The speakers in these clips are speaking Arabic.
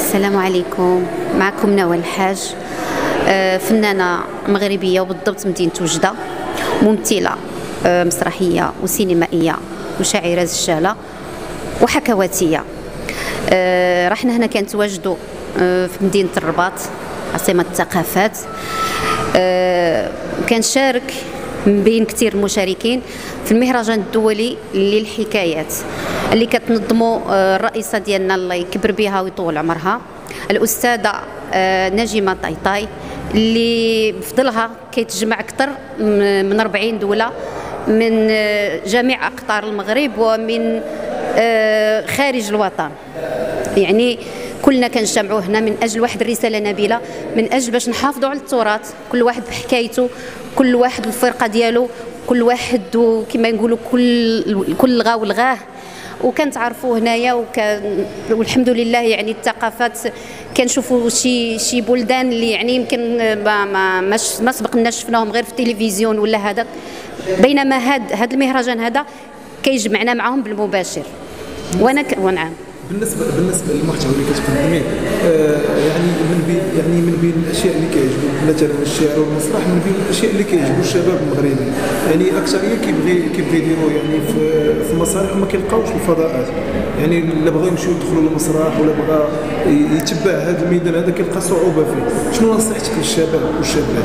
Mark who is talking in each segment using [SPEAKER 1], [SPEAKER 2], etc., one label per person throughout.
[SPEAKER 1] السلام عليكم. معكم نوال الحاج، فنانة مغربية وبالضبط مدينة وجدة، ممثلة مسرحية وسينمائية وشاعرة زجالة وحكواتية. رحنا هنا كنتواجدوا في مدينة الرباط عاصمة الثقافات. كنشارك من بين كثير المشاركين في المهرجان الدولي للحكايات اللي كتنظموا الرئيسه ديالنا الله يكبر بها ويطول عمرها الاستاذه نجمه طيطاي، اللي بفضلها كيتجمع اكثر من 40 دوله من جميع اقطار المغرب ومن خارج الوطن. يعني كلنا كنجتمعوا هنا من اجل واحد الرساله نبيله، من اجل باش نحافظوا على التراث، كل واحد بحكايته، كل واحد الفرقه ديالو، كل واحد كما نقولوا كل لغه ولغاه. وكنتعرفوا هنايا والحمد لله يعني الثقافات كنشوفوا شي بلدان اللي يعني يمكن ما سبقناش شفناهم غير في التلفزيون ولا هذاك، بينما هذا المهرجان هذا كيجمعنا معهم بالمباشر. ونعم
[SPEAKER 2] بالنسبه للمحتوى اللي كتقدميه، يعني من بين الاشياء اللي كيعجبوا مثلا الشعر والمسرح، من بين الاشياء اللي كيعجبوا الشباب المغربي، يعني اكثريه كيبغي يديروا يعني في المسارح وما كيلقاوش الفضاءات. يعني الا بغاو يمشيو يدخلوا للمسرح ولا بغا يتبع هذا الميدان هذا كيلقى صعوبه فيه. شنو نصيحتك للشباب والشابات؟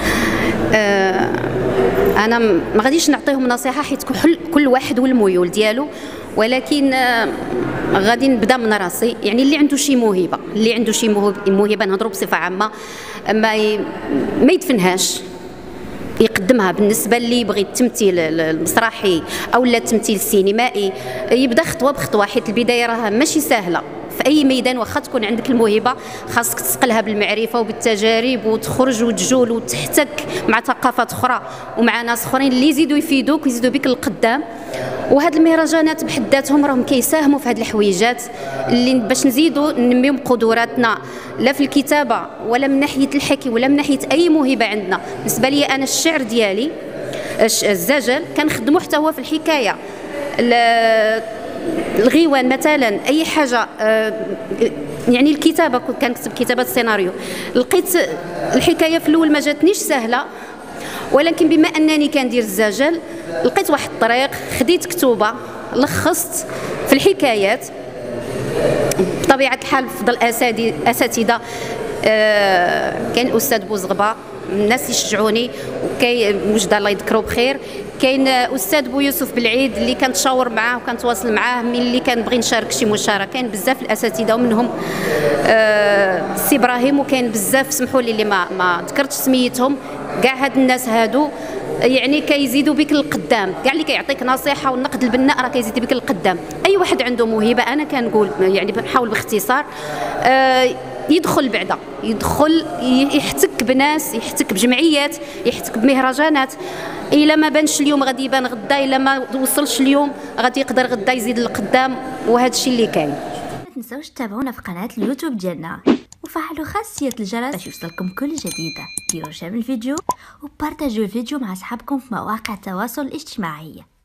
[SPEAKER 1] انا ما غاديش نعطيهم نصيحه حيت كل واحد والميول ديالو، ولكن غادي نبدا من راسي. يعني اللي عنده شي موهبه، اللي عنده شي موهبه نهضروا بصفه عامه، ما يدفنهاش، يقدمها. بالنسبه اللي يبغي التمثيل المسرحي او التمثيل السينمائي، يبدا خطوه بخطوه، حيت البدايه راه ماشي سهله في اي ميدان. واخا تكون عندك الموهبه خاصك تسقلها بالمعرفه وبالتجارب، وتخرج وتجول وتحتك مع ثقافات اخرى ومع ناس اخرين اللي يزيدوا يفيدوك ويزيدوا بك للقدام. وهاد المهرجانات بحد ذاتهم راهم كيساهموا في هاد الحويجات اللي باش نزيدوا ننميو قدراتنا، لا في الكتابه ولا من ناحيه الحكي ولا من ناحيه اي موهبه عندنا. بالنسبه لي انا الشعر ديالي الزجل كنخدمو حتى هو في الحكايه، الغيوان مثلا، اي حاجه. يعني الكتابه كنت كنكتب كتابه سيناريو، لقيت الحكايه في الاول ما جاتنيش سهله، ولكن بما انني كندير الزجل لقيت واحد الطريق، خديت كتوبه لخصت في الحكايات. بطبيعه الحال بفضل اساتذه، كاين الاستاذ بوزغبه من الناس يشجعوني، وكاين وجده الله يذكره بخير، كاين استاذ بو يوسف بالعيد اللي كنتشاور معاه وكنتواصل معاه ملي كنبغي نشارك شي مشاركه. كاين بزاف الاساتذه ومنهم سي ابراهيم، وكاين بزاف سمحوا لي اللي ما ذكرتش سميتهم. كاع هاد الناس هادو يعني كيزيدوا بك للقدام، كاع اللي كيعطيك نصيحه والنقد البناء راه كيزيد بك للقدام. اي واحد عنده موهبه انا كنقول يعني بنحاول باختصار يدخل بعدا، يدخل يحتك بناس، يحتك بجمعيات، يحتك بمهرجانات. الا ما بانش اليوم غادي يبان غدا، الا ما وصلش اليوم غادي يقدر غدا يزيد للقدام، وهذا الشيء اللي كاين.
[SPEAKER 3] ما تنساوش تتابعونا في قناه اليوتيوب ديالنا وفعلوا خاصيه الجرس باش يوصلكم كل جديده. ديروا شير الفيديو وبارطاجيو الفيديو مع اصحابكم في مواقع التواصل الاجتماعي.